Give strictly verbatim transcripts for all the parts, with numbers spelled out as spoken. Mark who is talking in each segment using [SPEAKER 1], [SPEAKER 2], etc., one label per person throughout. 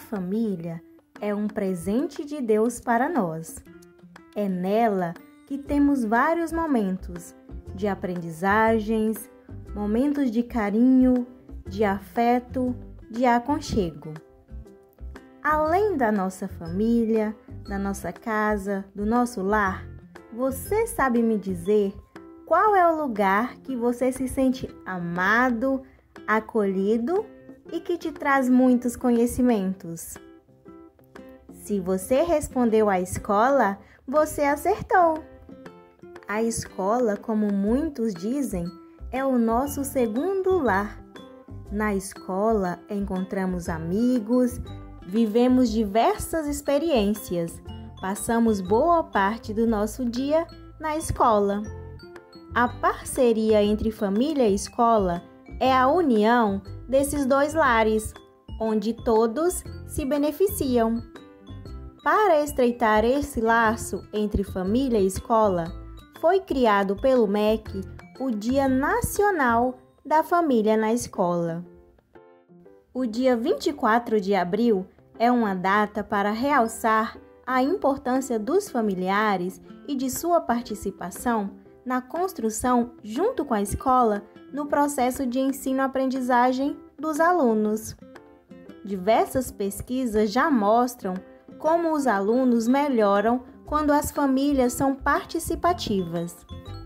[SPEAKER 1] família é um presente de Deus para nós. É nela que temos vários momentos de aprendizagens, momentos de carinho, de afeto, de aconchego. Além da nossa família, da nossa casa, do nosso lar, você sabe me dizer qual é o lugar que você se sente amado, acolhido e que te traz muitos conhecimentos? Se você respondeu a escola, você acertou. A escola, como muitos dizem, é o nosso segundo lar. Na escola encontramos amigos, vivemos diversas experiências, passamos boa parte do nosso dia na escola. A parceria entre família e escola é a união desses dois lares, onde todos se beneficiam. Para estreitar esse laço entre família e escola, foi criado pelo M E C o Dia Nacional da Família na Escola. O dia vinte e quatro de abril é uma data para realçar a importância dos familiares e de sua participação na construção, junto com a escola, no processo de ensino-aprendizagem dos alunos. Diversas pesquisas já mostram como os alunos melhoram quando as famílias são participativas.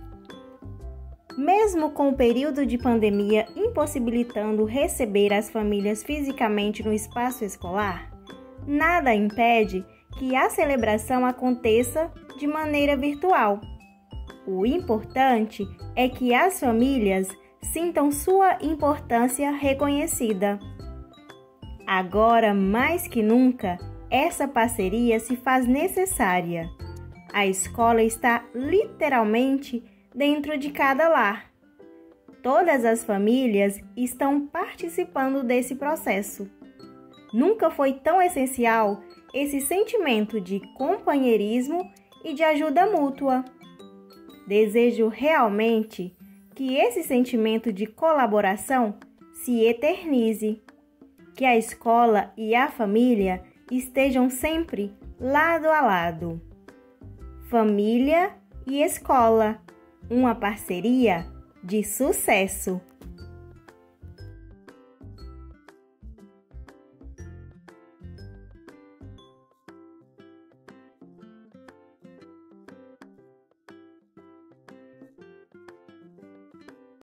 [SPEAKER 1] Mesmo com o período de pandemia impossibilitando receber as famílias fisicamente no espaço escolar, nada impede que a celebração aconteça de maneira virtual. O importante é que as famílias sintam sua importância reconhecida. Agora, mais que nunca, essa parceria se faz necessária. A escola está literalmente dentro de cada lar. Todas as famílias estão participando desse processo. Nunca foi tão essencial esse sentimento de companheirismo e de ajuda mútua. Desejo realmente que esse sentimento de colaboração se eternize, que a escola e a família estejam sempre lado a lado. Família e escola, uma parceria de sucesso.